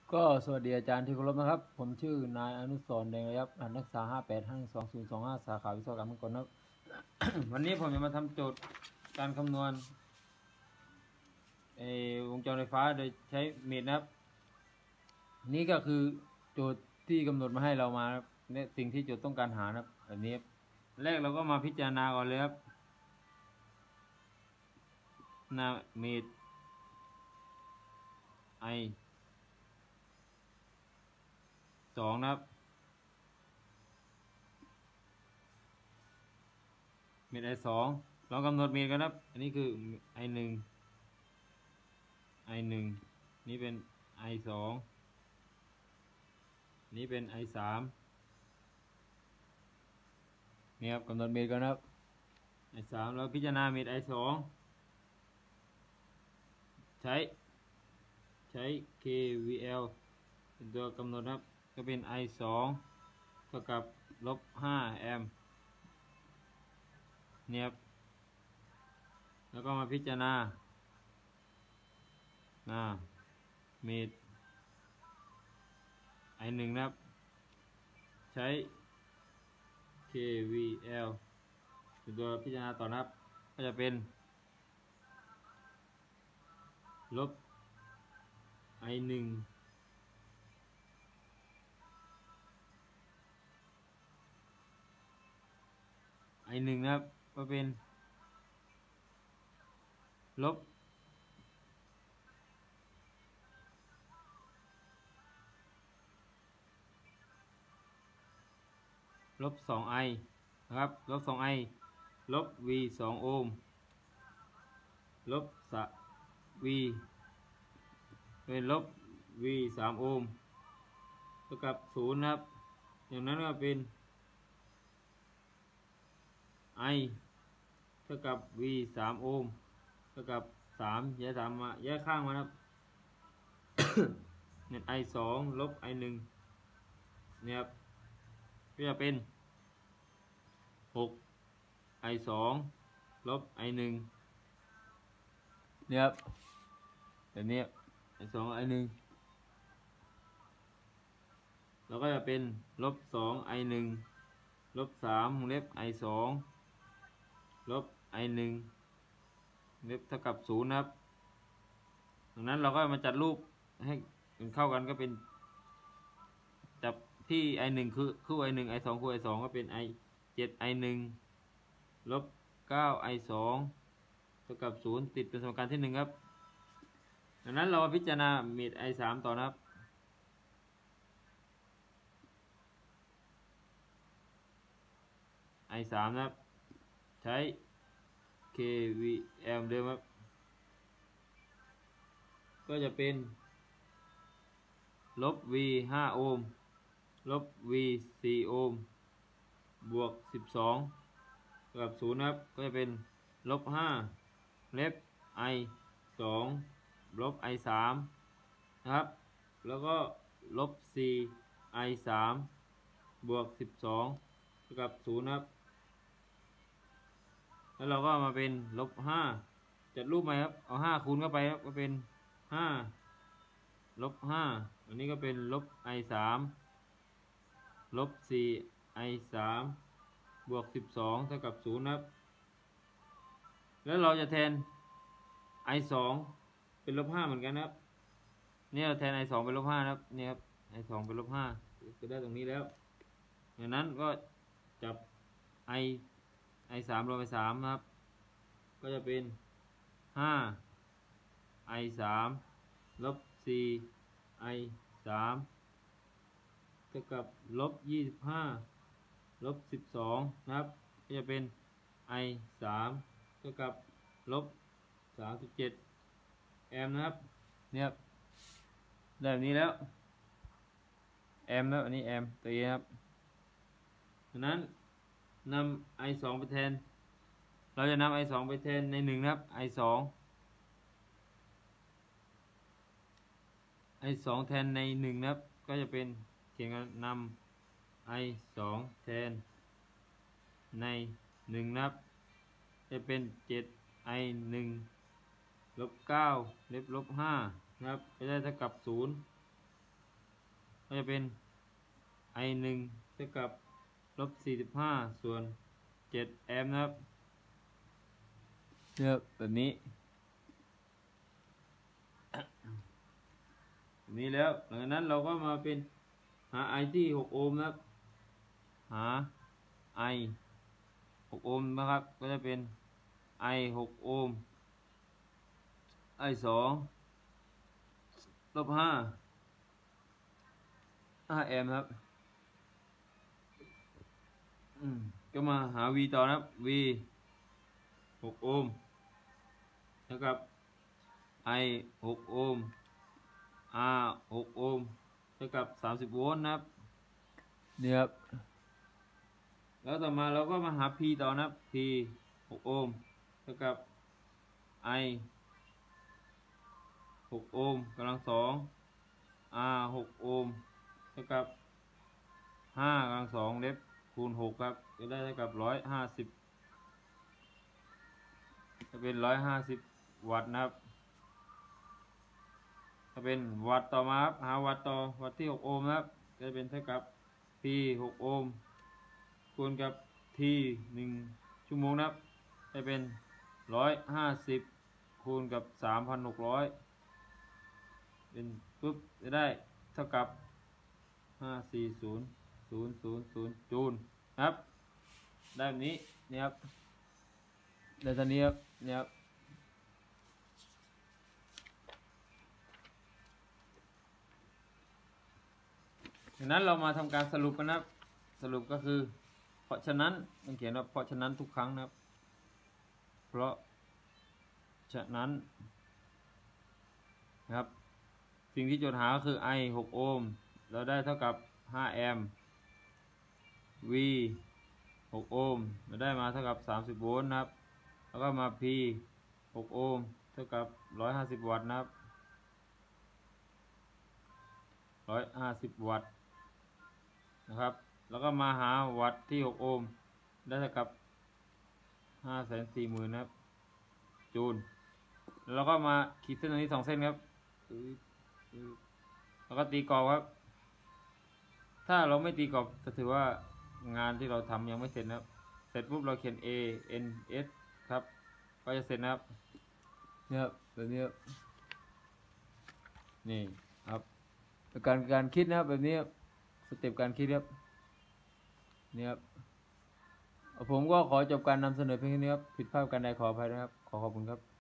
ก็สวัสดีอาจารย์ที่เคารพนะครับผมชื่อนายอนุสรณ์แดงระยับนักศึกษา58522025สาขาวิศวกรรมกลครับ วันนี้ผมจะมาทำโจทย์การคำนวณวงจรไฟฟ้าโดยใช้เมตรนะครับนี่ก็คือโจทย์ที่กำหนดมาให้เรามาครับเนี่ยสิ่งที่โจทย์ต้องการหานะครับแบบนี้แรกเราก็มาพิจารณาก่อนเลยครับหน้าเมตรไอ2นะครับเมตรI2เรากำหนดเมตรกันครับอันนี้คือI1นี่เป็นI2นี้เป็นI3นี่ครับกำหนดเมตรกันครับI3แล้วพิจารณาเมตรI2ใช้ KVL เป็นตัวกำหนดครับก็เป็นI2เท่ากับ-5 แอมป์เนี่ยครับแล้วก็มาพิจารณาเมตรI1นะครับใช้ KVL เป็นตัวพิจารณาต่อนะครับก็จะเป็น-I1นะครับก็เป็นลบ-2I นะครับ-2I ลบ V 2 โอห์มลบV เป็นลบ V 3 โอห์มเท่ากับ0นะครับอย่างนั้นก็เป็น I เท่ากับ V 3 โอห์มเท่ากับ3แยก3มาแยกข้างมาครับ เนี่ย I 2ลบ I 1เนี่ยครับก็จะเป็น6 I 2ลบ I 1เนี่ยครับแบบนี้I 2 I 1แล้วก็จะเป็น-2 I 1-3วงเล็บI 2ลบI 1เล็บเท่ากับ0นะครับดังนั้นเราก็มาจัดรูปให้มันเข้ากันก็เป็นจับที่ I 1คือคู่ I 1 I 2คู่ I 2ก็เป็น I 7 I 1ลบ9 I 2เท่ากับ0ติดเป็นสมการที่1ครับดังนั้นเรามาพิจารณาเมตรI 3ต่อนะครับI 3นะครับใช้ KVL เดิมครับก็จะเป็นลบ V 5 โอห์มลบ V 4 โอห์มบวก12กับ0นะครับก็จะเป็น-5เล็บ I 2ลบI 3นะครับแล้วก็-4 I 3บวก12เท่ากับ0นะครับแล้วเราก็มาเป็น-5จัดรูปใหม่ครับเอา5คูณเข้าไปครับก็เป็น5-5อันนี้ก็เป็น-I 3-4 I 3บวก12เท่ากับ0นะครับแล้วเราจะแทนI 2เป็น-5เหมือนกันนะครับนี่เราแทนI 2เป็น-5นะครับนี่ครับI 2เป็น-5ก็ได้ตรงนี้แล้วดังนั้นก็จับI 3รวมไป3นะครับก็จะเป็น5 I 3ลบ4 I 3เท่ากับ-25ลบ12นะครับก็จะเป็น I 3เท่ากับ-37แอมป์นะครับเนี่ยครับแบบนี้แล้วแอมป์นะครับอันนี้แอมป์ตัวเองครับดังนั้นนำI 2ไปแทนเราจะนำI 2ไปแทนใน1นะครับI 2แทนใน1นะครับก็จะเป็นเขียนกันนำI 2แทนใน1นะครับจะเป็น7 I 1ลบ9เล็บลบ5นะครับก็ได้เท่ากับ0 ก็จะเป็น i 1เท่ากับลบ45ส่วน7แอมป์นะครับแบบนี้แล้วหลังจากนั้นเราก็มาเป็นหา i ที่6โอห์มนะครับหา i 6โอห์มนะครับก็จะเป็น i 6โอห์ม i 2ลบ5แอมป์ครับก็มาหา v ต่อนะครับ v 6โอห์มเท่ากับ i 6โอห์ม r 6โอห์มเท่ากับ30โวลต์นะครับนี่ครับแล้วต่อมาเราก็มาหา p ต่อนะครับ p 6โอห์มเท่ากับ i 6โอห์มกำลัง2 r 6โอห์มเท่ากับ5กำลัง2เล็บคูณ6ครับจะได้เท่ากับ150จะเป็น150วัตต์นะครับถ้าเป็นวัตต์ต่อมาครับหาวัตต์ต่อวัตต์ที่6โอห์มนะครับจะเป็นเท่ากับ p 6โอห์มคูณกับ t 1ชั่วโมงนะครับจะเป็น150คูณกับ 3,600เป็นปุ๊บจะได้เท่ากับ540,000จูลครับได้แบบนี้นี่ครับได้ตอนนี้ครับนี่ครับดังนั้นเรามาทำการสรุปกันนะครับสรุปก็คือเพราะฉะนั้นต้องเขียนว่าเพราะฉะนั้นทุกครั้งนะครับเพราะฉะนั้นนะครับสิ่งที่โจทย์หาก็คือ i 6โอห์มเราได้เท่ากับ5แอมป์ v 6โอห์มเราได้มาเท่ากับ30โวลต์นะครับแล้วก็มา p 6โอห์มเท่ากับ150วัตต์นะครับ150วัตต์นะครับแล้วก็มาหาวัตต์ที่6โอห์มได้เท่ากับ540,000นะครับจูลแล้วก็มาขีดเส้นตรงนี้2เส้นครับแล้วก็ตีกรอบครับถ้าเราไม่ตีกรอบจะถือว่างานที่เราทำยังไม่เสร็จนะครับเสร็จปุ๊บเราเขียน A N S ครับก็จะเสร็จนะครับเนี่ยแบบนี้นี่ครับการคิดนะครับแบบนี้สเต็ปการคิดครับนี่ครับผมก็ขอจบการนำเสนอเพียงแค่นี้ครับผิดพลาดการใดขออภัยนะครับขอบคุณครับ